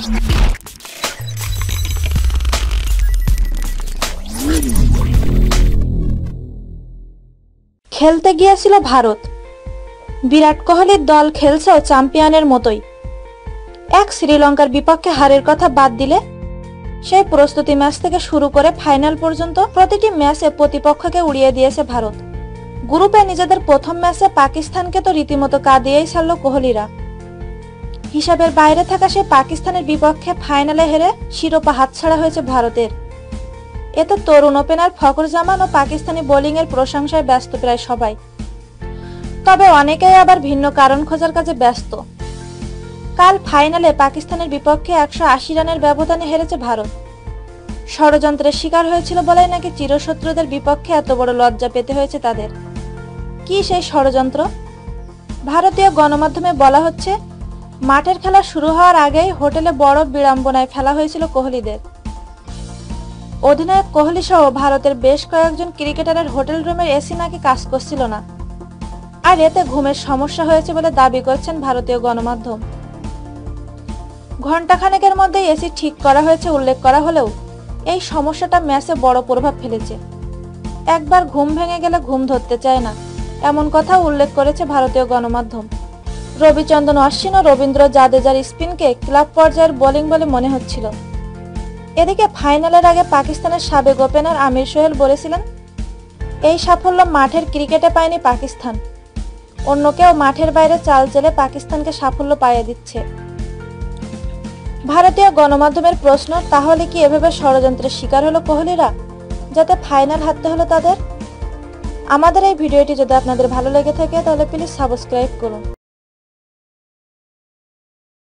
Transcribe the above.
খেলতে গিয়েছিল ভারত। বিরাট কোহলির দল খেলছেও চ্যাম্পিয়নের মতোই। এক শ্রীলঙ্কার বিপক্ষে হারের কথা বাদ দিলে সেই প্রস্তুতি ম্যাচ থেকে শুরু করে ফাইনাল পর্যন্ত প্রতিটি ম্যাচে প্রতিপক্ষকে উড়িয়ে দিয়েছে ভারত। গ্রুপে নিজেদের প্রথম ম্যাচে পাকিস্তানকে তো রীতিমতো কাঁদিয়েই ছাড়ল কোহলিরা। হিসাবের বাইরে থাকা সেই পাকিস্তানের বিপক্ষে ফাইনালে হেরে শিরোপা হাতছাড়া হয়েছে ভারতের। এতে তরুণ ওপেনার ফখর জামান ও পাকিস্তানি বোলিংয়ের প্রশংসায় ব্যস্ত প্রায় সবাই। তবে অনেকেই আবার ভিন্ন কারণ খোঁজার কাজে ব্যস্ত। কাল ফাইনালে পাকিস্তানের বিপক্ষে 180 রানের ব্যবধানে হেরেছে ভারত। ষড়যন্ত্রের শিকার হয়েছিল বলেই নাকি চিরশত্রুদের বিপক্ষে এত বড় লজ্জা পেতে হয়েছে তাদের। কি সেই ষড়যন্ত্র? ভারতীয় গণমাধ্যমে বলা হচ্ছে, মাঠের খেলা শুরু হওয়ার আগেই হোটেলে বড় বিড়ম্বনায় ফেলা হয়েছিল কোহলিদের। অধিনায়ক কোহলি সহ ভারতের বেশ কয়েকজন ক্রিকেটারের হোটেল রুমের এসি নাকি কাজ করছিল না, আর এতে ঘুমের সমস্যা হয়েছে বলে দাবি করছেন ভারতীয় গণমাধ্যম। ঘণ্টাখানেকের মধ্যে এসি ঠিক করা হয়েছে উল্লেখ করা হলেও এই সমস্যাটা ম্যাচে বড় প্রভাব ফেলেছে। একবার ঘুম ভেঙে গেলে ঘুম ধরতে চায় না, এমন কথা উল্লেখ করেছে ভারতীয় গণমাধ্যম। রবিচন্দ্রন অশ্বিন ও রবীন্দ্র জাদেজার স্পিনকে ক্লাব পর্যায়ের বোলিং বলে মনে হচ্ছিল। এদিকে ফাইনালের আগে পাকিস্তানের সাবেক ওপেনার আমির সোহেল বলেছিলেন, এই সাফল্য মাঠের ক্রিকেটে পায়নি পাকিস্তান, অন্য কেউ মাঠের বাইরে চাল চেলে পাকিস্তানকে সাফল্য পাইয়ে দিচ্ছে। ভারতীয় গণমাধ্যমের প্রশ্ন, তাহলে কি এভাবে ষড়যন্ত্রের শিকার হলো কোহলিরা, যাতে ফাইনাল হারতে হলো তাদের? আমাদের এই ভিডিওটি যদি আপনাদের ভালো লেগে থাকে তাহলে প্লিজ সাবস্ক্রাইব করুন।